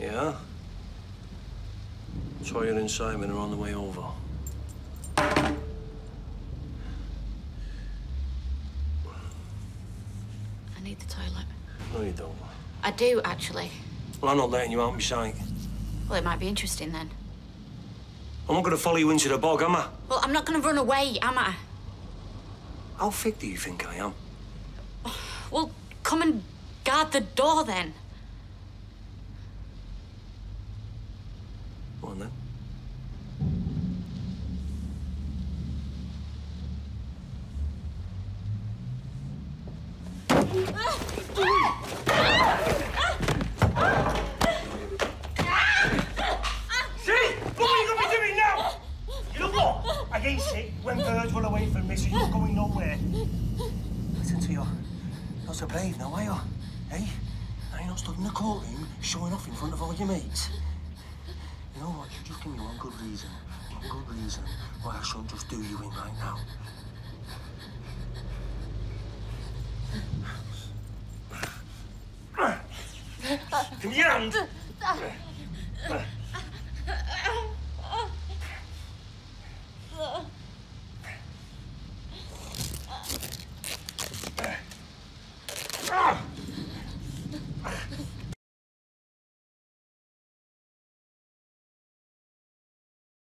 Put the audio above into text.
Yeah? Sawyer and Simon are on the way over. I need the toilet. No, you don't. I do, actually. Well, I'm not letting you out my sight. Well, it might be interesting then. I'm not going to follow you into the bog, am I? Well, I'm not going to run away, am I? How thick do you think I am? Well, come and guard the door then. Go on then. See? What are you going to be doing now? You know what? I ain't sick when birds run away from me, so you're going nowhere. Listen to you. Not so brave now, are you? Eh? Now you're not stood in the courtroom showing off in front of all your mates. You know what? You just give me one good reason why I shouldn't just do you in right now. Give me your hand.